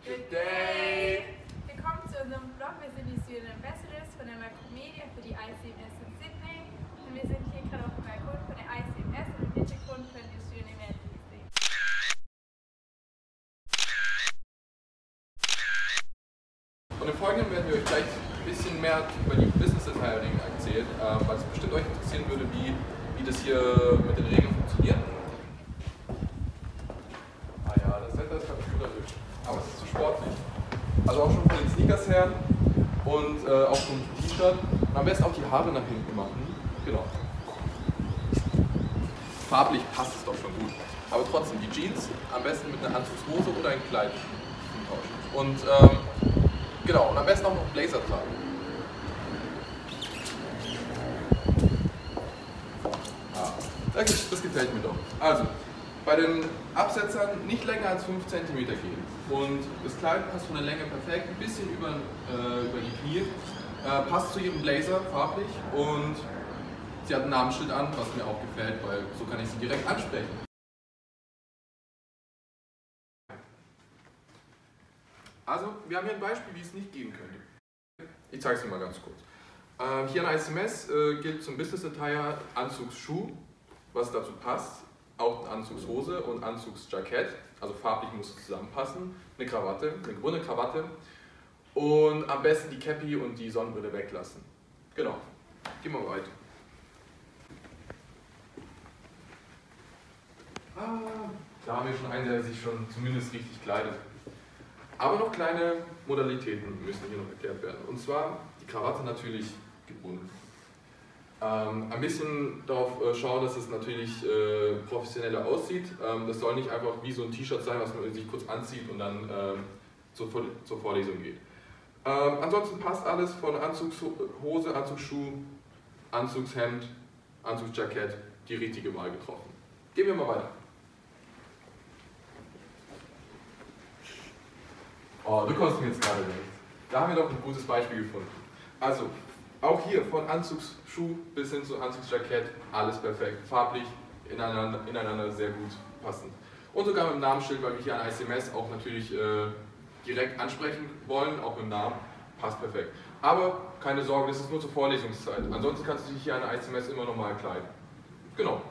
Good day! Willkommen zu unserem Vlog. Wir sind die Student Ambassadors von der Macromedia für die ICMS in Sydney. Und wir sind hier gerade auf dem Balkon von der ICMS und im Hintergrund könnt ihr Student Amenities sehen. Und im Folgenden werden wir euch gleich ein bisschen mehr über die Business-Detail erzählen, weil es bestimmt euch interessieren würde, wie das hier mit den Regeln funktioniert. Ah ja, das Wetter ist gerade gut erwischt, aber es ist zu sportlich. Also auch schon von den Sneakers her und auch vom T-Shirt. Und am besten auch die Haare nach hinten machen. Genau. Farblich passt es doch schon gut. Aber trotzdem, die Jeans am besten mit einer Anzugshose oder ein Kleid tauschen. Und genau, und am besten auch noch einen Blazer tragen. Das gefällt mir doch. Also, bei den Absetzern nicht länger als 5 cm gehen. Und das Kleid passt von der Länge perfekt, ein bisschen über die Knie. Passt zu ihrem Blazer farblich und sie hat ein Namensschild an, was mir auch gefällt, weil so kann ich sie direkt ansprechen. Also, wir haben hier ein Beispiel, wie es nicht gehen könnte. Ich zeige es Ihnen mal ganz kurz. Hier an ICMS gilt zum Business Attire Anzugsschuh, was dazu passt, auch eine Anzugshose und Anzugsjackett, also farblich muss es zusammenpassen, eine Krawatte, eine gebundene Krawatte und am besten die Cappy und die Sonnenbrille weglassen. Genau, gehen wir weiter. Da haben wir schon einen, der sich schon zumindest richtig kleidet. Aber noch kleine Modalitäten müssen hier noch erklärt werden. Und zwar die Krawatte natürlich gebunden. Ein bisschen darauf schauen, dass es natürlich professioneller aussieht. Das soll nicht einfach wie so ein T-Shirt sein, was man sich kurz anzieht und dann zur Vorlesung geht. Ansonsten passt alles von Anzugshose, Anzugsschuh, Anzugshemd, Anzugsjackett, die richtige Wahl getroffen. Gehen wir mal weiter. Oh, du kommst mir jetzt gerade nicht. Da haben wir doch ein gutes Beispiel gefunden. Also, auch hier von Anzugsschuh bis hin zu Anzugsjackett, alles perfekt. Farblich ineinander sehr gut passend. Und sogar mit dem Namensschild, weil wir hier an ICMS auch natürlich direkt ansprechen wollen, auch mit dem Namen, passt perfekt. Aber keine Sorge, das ist nur zur Vorlesungszeit. Ansonsten kannst du dich hier an ICMS immer normal kleiden. Genau.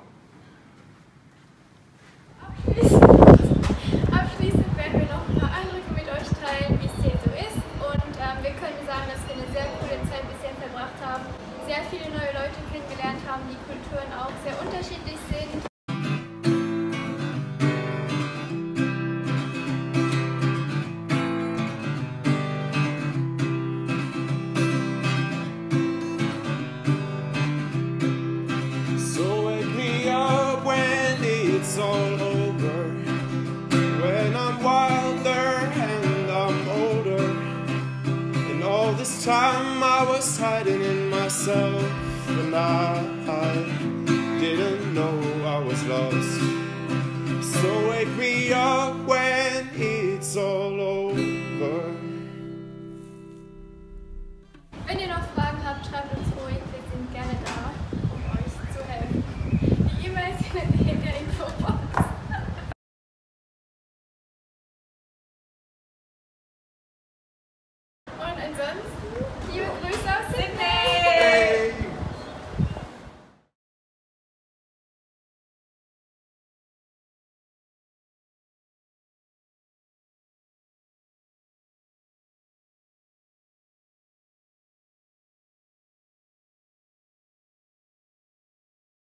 Abschließend werden wir noch ein paar Eindrücke mit euch teilen, wie es hier so ist. Und wir können sagen, dass wir eine sehr coole Zeit bisher verbracht haben, sehr viele neue Leute kennengelernt haben, die Kulturen auch sehr unterschiedlich sind. So wake me up when it's all over, when I'm wilder and I'm older, and all this time I was hiding in myself, and I didn't know I was lost. So wake me up when it's all over. Wenn ihr noch Fragen habt, schreibt uns ruhig, wir sind gerne da, um euch zu helfen. Die E-Mails findet ihr in der Infobox. Und ansonsten